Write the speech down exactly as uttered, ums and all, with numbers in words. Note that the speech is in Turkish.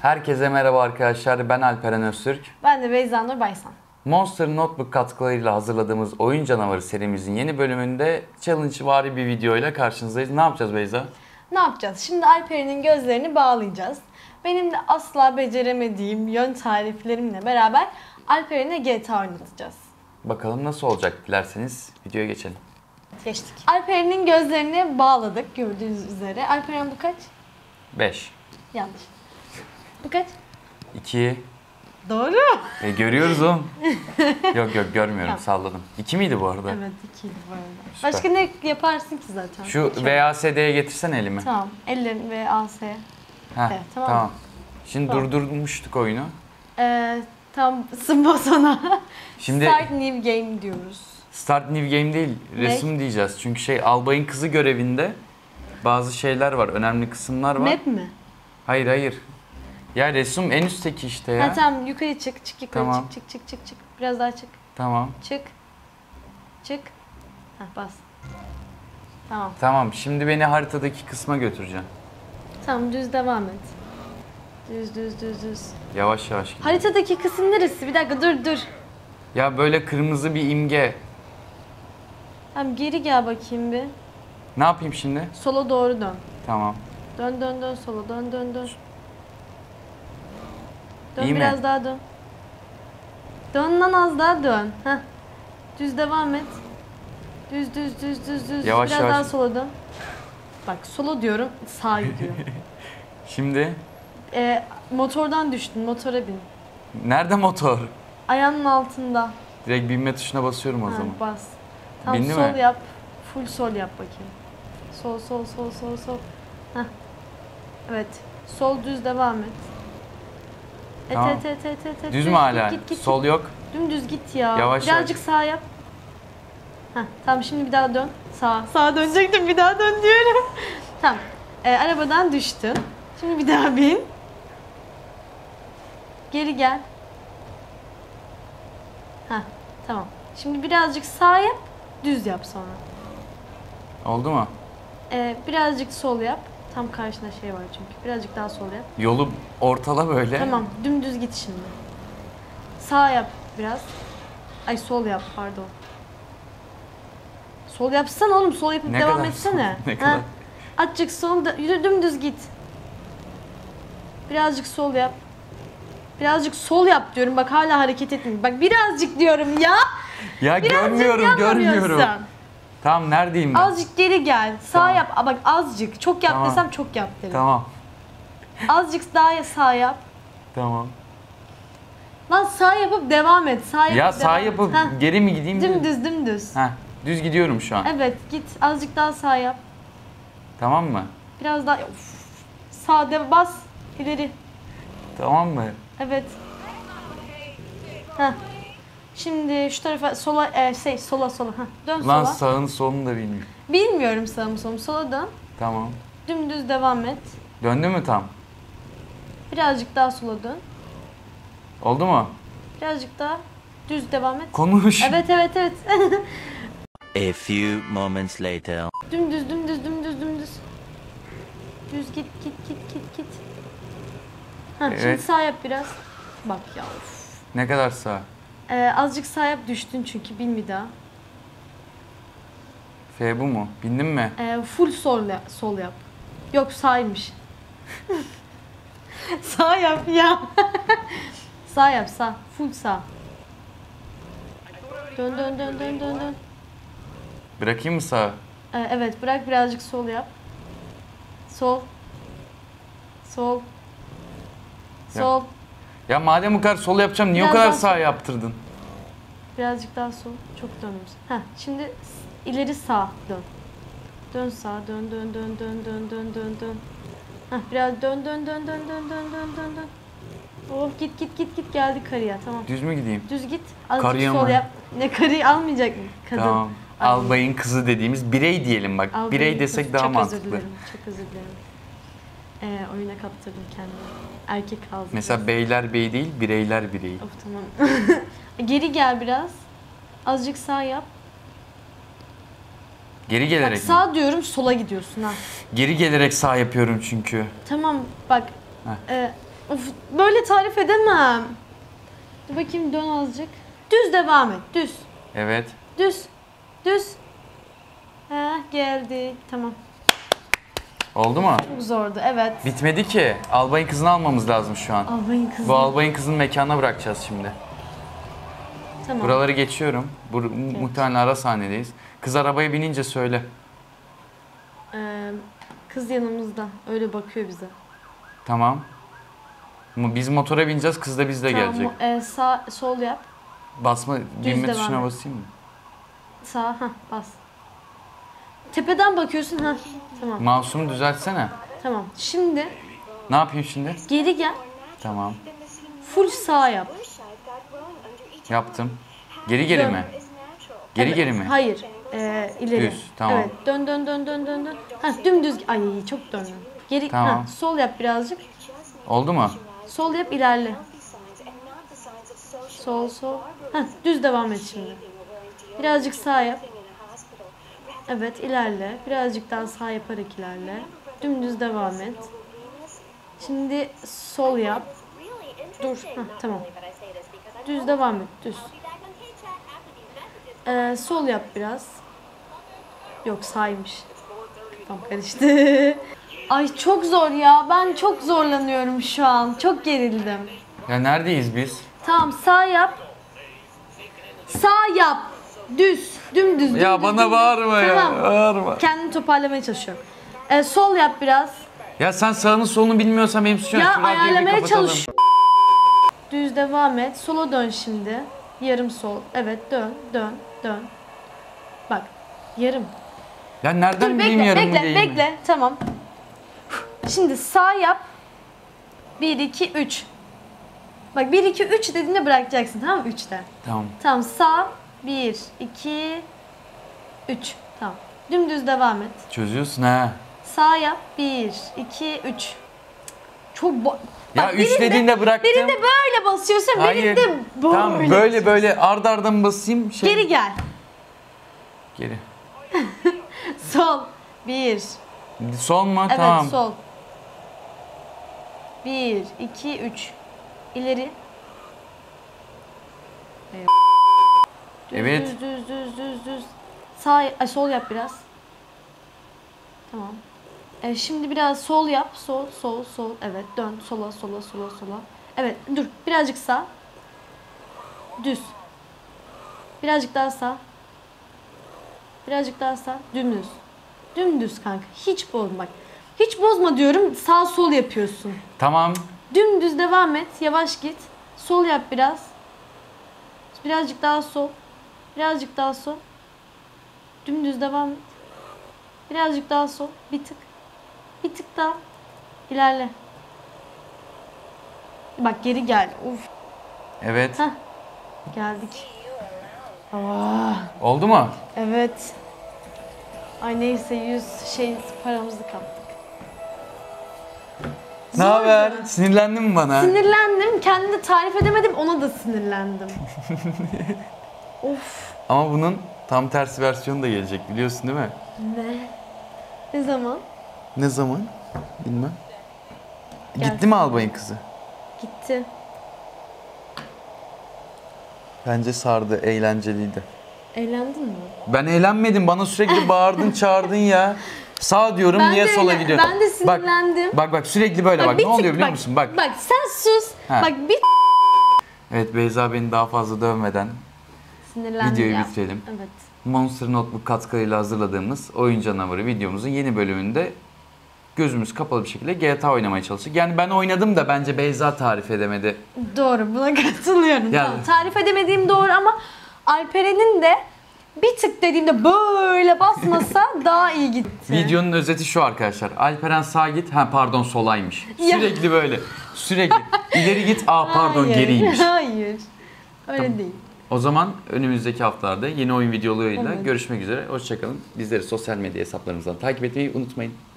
Herkese merhaba arkadaşlar, ben Alperen Öztürk. Ben de Beyza Nur Baysan. Monster Notebook katkılarıyla hazırladığımız Oyun Canavarı serimizin yeni bölümünde challenge'vari bir videoyla karşınızdayız. Ne yapacağız Beyza? Ne yapacağız? Şimdi Alperen'in gözlerini bağlayacağız. Benim de asla beceremediğim yön tariflerimle beraber Alperen'e G T A oynatacağız. Bakalım nasıl olacak, dilerseniz videoya geçelim. Geçtik. Alperen'in gözlerini bağladık gördüğünüz üzere. Alperen bu kaç? beş. Yanlış. Bu kaç? iki. Doğru. E, görüyoruz oğlum. Yok yok görmüyorum, Tamam. salladım. iki miydi bu arada? Evet ikiydi bu arada. Süper. Başka ne yaparsın ki zaten? Şu İki. V A S D'ye getirsen elimi. Tamam. Ellerin ve A S. Heh, Evet, tamam. tamam. Şimdi Tamam. durdurmuştuk oyunu. Ee, tam Smboson'a Şimdi Start New Game diyoruz. Start New Game değil, Ne? resim diyeceğiz. Çünkü şey, albayın kızı görevinde bazı şeyler var, önemli kısımlar var. Map mi? Hayır hayır. Ya resim en üstteki işte ya. Ha tamam yukarı çık, çık yukarı Tamam. çık, çık çık çık çık. Biraz daha çık. Tamam. Çık. Çık. Ha bas. Tamam. Tamam, şimdi beni haritadaki kısma götüreceksin. Tamam düz devam et. Düz düz düz düz. Yavaş yavaş gidiyor. Haritadaki kısım neresi? Bir dakika dur dur. Ya böyle kırmızı bir imge. Tamam geri gel bakayım bir. Ne yapayım şimdi? Sola doğru dön. Tamam. Dön dön dön sola dön dön dön. Dön İyi mi? biraz daha dön. Dön lan az daha dön. Heh. Düz devam et. Düz düz düz düz düz. Yavaş, biraz yavaş. daha sola dön. Bak sola diyorum sağa gidiyor. Şimdi Ee, motordan düştün, motora bin. nerede motor? Ayağının altında. Direkt binme tuşuna basıyorum o Ha, zaman. bas. Tamam Bindi sol mi? yap. Full sol yap bakayım. Sol sol sol sol sol. Heh. Evet. Sol düz devam et. Et Tamam. et et et et et. Düz et. mü hala? Git, git, git, Sol git. yok. Dümdüz git ya. Yavaş, Birazcık yavaş. sağ yap. Heh, tamam şimdi bir daha dön. Sağa. Sağa dönecektim bir daha dön diyorum. Tamam. Ee, arabadan düştün. Şimdi bir daha bin. Geri gel. Heh, tamam. Şimdi birazcık sağ yap, düz yap sonra. Oldu mu? Ee, birazcık sol yap. Tam karşında şey var çünkü. Birazcık daha sol yap. Yolu ortala böyle. Tamam, dümdüz git şimdi. Sağ yap biraz. Ay sol yap, pardon. Sol yapsana oğlum, sol yapıp Ne devam kadar etsene. sol? Ne Ha, kadar? Azıcık sol, da- yürü, dümdüz git. Birazcık sol yap. Birazcık sol yap diyorum. Bak hala hareket etmiyor. Bak birazcık diyorum ya. Ya Birazcık görmüyorum, görmüyorum. yapamıyorsun. Tamam, neredeyim ben? Azıcık geri gel. Sağ Tamam. yap. Aa, bak azıcık. Çok yap Tamam. desem çok yap derim. Tamam. Azıcık daha sağ yap. Tamam. Lan sağ yapıp devam et. Sağ yapıp Ya devam sağ et. yapıp Heh, geri mi gideyim? dümdüz dümdüz. Heh, düz gidiyorum şu an. Evet git. Azıcık daha sağ yap. Tamam mı? Biraz daha of. Sağ de bas. İleri. Tamam mı? Evet. Heh. Şimdi şu tarafa sola e, şey sola sola. Heh. Dön Lan sola. sağını solunu da bilmiyorum. Bilmiyorum sağ mı sol mu. Sola dön. Tamam. Dümdüz devam et. Döndü mü tam? Birazcık daha sola dön. Oldu mu? Birazcık daha düz devam et. Konuş. Evet evet evet. A few moments later. Dümdüz dümdüz dümdüz dümdüz. Düz git git git git git. Ha, Şimdi Evet. sağ yap biraz. Bak ya of. Ne kadar sağ? Ee, azıcık sağ yap düştün çünkü bin bir daha. F bu mu? Bindin mi? Ee, full sol, yap- sol yap. Yok sağymış. Sağ yap ya. Sağ yap sağ. Full sağ. Dön dön dön dön dön dön. Bırakayım mı sağa? Ee, evet bırak birazcık sol yap. Sol. Sol. Ya. Sol. Ya madem bu kadar sol yapacağım, niye Biraz o kadar daha sağ sol. yaptırdın? Birazcık daha sol. Çok dönmüş. Heh, şimdi s- ileri sağ dön. Dön sağ. Dön dön dön dön dön dön dön dön. Heh, biraz dön dön dön dön dön dön dön dön dön. Oh git git git git geldi karıya tamam. Düz mü gideyim? Düz git. Azıcık Karıya sol mı? yap. Ne karıyı almayacak mı? Kadın. Tamam. Almayacak. Albayın kızı dediğimiz birey diyelim bak. Albayın birey kızı. desek daha çok mantıklı. Çok özür dilerim. Çok özür dilerim. Ee, oyuna kaptırdım kendimi. Erkek aldım. Mesela beyler bey değil, bireyler birey. Of tamam. Geri gel biraz. Azıcık sağ yap. Geri Bak gelerek mi? sağ diyorum sola gidiyorsun ha. Geri gelerek sağ yapıyorum çünkü. Tamam bak. Heh. E, Of, böyle tarif edemem. Dur bakayım, dön azıcık. Düz devam et. Düz. Evet. Düz. Düz. Ha, geldik. Tamam. Oldu mu? Çok zordu. Evet. Bitmedi ki. Albayın kızını almamız lazım şu an. Albayın kızı. Bu albayın kızını mekanına bırakacağız şimdi. Tamam. Buraları geçiyorum. Bu, muhtemelen ara sahnedeyiz. Kız arabaya binince söyle. Ee, kız yanımızda. Öyle bakıyor bize. Tamam. Ama biz motora bineceğiz, kız da bizle Tamam, gelecek. e, sağ, sol yap. Basma, düğme devam tuşuna et. basayım mı? Sağ, ha bas. Tepeden bakıyorsun, ha. Tamam. Mouse'umu düzeltsene. Tamam. Şimdi Ne yapayım şimdi? geri gel. Tamam. Full sağ yap. Yaptım. Geri geri Dön. mi? Geri Evet. geri mi? Hayır. Ee, ileri. Düz, tamam. Evet. Dön dön dön dön dön dön. Ha, dümdüz. Ay çok döndün. Geri, Tamam. ha, sol yap birazcık. Oldu mu? Sol yap, ilerle. Sol sol. Ha, düz devam et şimdi. Birazcık sağ yap. Evet, ilerle. Birazcık daha sağ yaparak ilerle. Dümdüz devam et. Şimdi sol yap. Dur. Ha, tamam. Düz devam et. Düz. Ee, sol yap biraz. Yok, sağymış. Kafam karıştı. Ay çok zor ya. Ben çok zorlanıyorum şu an. Çok gerildim. Ya neredeyiz biz? Tamam, sağ yap. Sağ yap. Düz. Dümdüz. Ya dümdüz, bana dümdüz. bağırma ya. Tamam. Bağırma. Kendimi toparlamaya çalışıyorum. Ee, sol yap biraz. Ya sen sağını solunu bilmiyorsan benim suçum. Ya Şu radyoyu bir ayarlamaya kapatalım. çalış. Düz devam et. Sola dön şimdi. Yarım sol. Evet, dön, dön, dön. Bak. Yarım. Ya nereden Dur bileyim bekle, yarım bekle, değil mi? bekle. Tamam. Şimdi sağ yap. bir, iki, üç. Bak bir, iki, üç dediğinde bırakacaksın, tamam mı? üçte. Tamam. Tamam, sağ. bir, iki, üç. Tamam. Dümdüz devam et. Çözüyorsun ha. Sağ yap. bir, iki, üç. Çok bo- Ya Bak, üç birinde- dediğinde bıraktım. Birinde böyle basıyorsun, Hayır. birinde böyle. Tamam böyle böyle arda arda mı basayım? Şey... Geri gel. Geri. Sol. bir. Sol mu? Evet, Tamam. sol. bir, iki, üç. İleri. Evet. Düz, Evet. Düz, düz, düz, düz, düz. Sağ, ay, sol yap biraz. Tamam. E, şimdi biraz sol yap. Sol, sol, sol. Evet, dön. Sola, sola, sola, sola. Evet, dur. Birazcık sağ. Düz. Birazcık daha sağ. Birazcık daha sağ. Dümdüz. Dümdüz kanka. Hiç bozma bak. Hiç bozma diyorum. Sağ sol yapıyorsun. Tamam. Dümdüz devam et. Yavaş git. Sol yap biraz. Birazcık daha sol. Birazcık daha sol. Dümdüz devam et. Birazcık daha sol. Bir tık. Bir tık daha. İlerle. Bak geri gel. Uf. Evet. Heh. Geldik. Aa, Oldu mu? evet. Ay neyse, yüz şey paramızı kaptık. Ne haber? Sinirlendin mi bana? Sinirlendim. Kendimi de tarif edemedim. Ona da sinirlendim. Of. Ama bunun tam tersi versiyonu da gelecek biliyorsun değil mi? Ne? Ne zaman? Ne zaman? Bilmem. Gelsin. Gitti mi albayın kızı? Gitti. Bence sardı, eğlenceliydi. Eğlendin mi? Ben eğlenmedim. Bana sürekli bağırdın, çağırdın ya. Sağ diyorum, Ben niye de sola eğlen- gidiyorsun? ben de sinirlendim. Bak, bak bak sürekli böyle bak. bir Ne oluyor tık- biliyor bak, musun? Bak. Bak sen sus. Ha. Bak bir Evet, Beyza beni daha fazla dövmeden sinirlendim videoyu ya. bitirelim. Evet. Monster Notebook katkılarıyla hazırladığımız Oyun Canavarı videomuzun yeni bölümünde gözümüz kapalı bir şekilde G T A oynamaya çalıştık. Yani ben oynadım da bence Beyza tarif edemedi. Doğru, buna katılıyorum. Yani- Tamam, tarif edemediğim doğru ama Alperen'in de bir tık dediğimde böyle basmasa daha iyi gitti. Videonun özeti şu arkadaşlar. Alperen sağ git. Ha pardon solaymış. Ya. Sürekli böyle. Sürekli. İleri git. Aa pardon Hayır, geriymiş. Hayır. Öyle Tamam. değil. O zaman önümüzdeki haftalarda yeni oyun videolarıyla Evet. görüşmek üzere. Hoşçakalın. Bizleri sosyal medya hesaplarımızdan takip etmeyi unutmayın.